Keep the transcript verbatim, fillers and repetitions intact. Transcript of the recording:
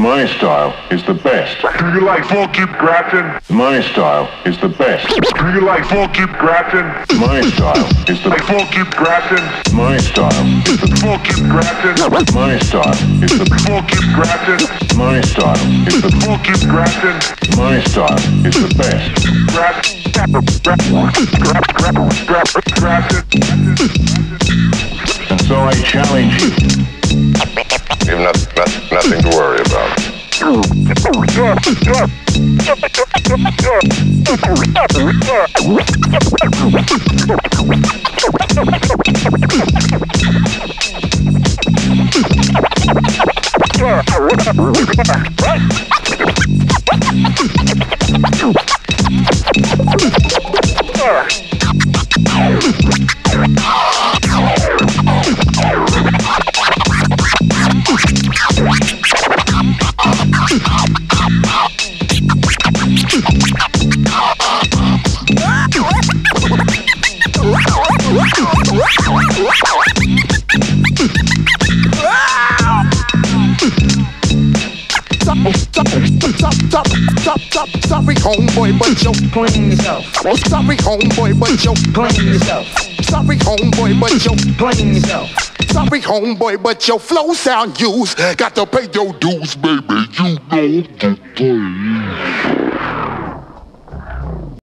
My style is the best. Do you like funky Grafton? My style is the best. Do you like funky Grafton? My style is the Like funky Grafton? My style is the Funky Grafton? My style is the Funky Grafton? My style is the Funky Grafton? My style is the best. Grafton? Grafton? And so I challenge you. You've not, not, nothing to worry about. Sorry, homeboy, but you're playing yourself. Sorry, homeboy, but you're playing yourself. Sorry, homeboy, but you're playing yourself. Sorry, homeboy, but your flow sound used. Got to pay your dues, baby. You know the play.